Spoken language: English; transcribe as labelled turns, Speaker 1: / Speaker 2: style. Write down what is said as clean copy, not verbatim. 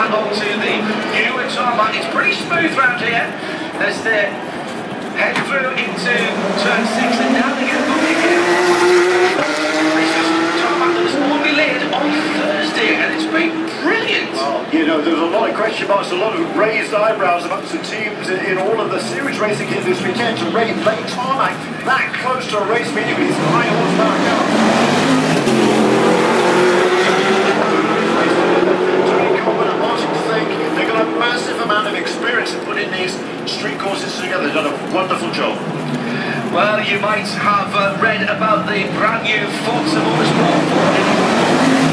Speaker 1: back onto the new tarmac. It's pretty smooth round here as they head through into turn 6 and now they get bumpy again. This is tarmac that was only laid on Thursday and it's been brilliant.
Speaker 2: Well, you know, there's a lot of question marks, a lot of raised eyebrows amongst the teams in all of the series racing here this weekend to lay tarmac that close to a race meeting with his high horsepower car. They've got a massive amount of experience in putting these street courses together. They've done a wonderful job.
Speaker 1: Well, you might have read about the brand new Forza Motorsport 4.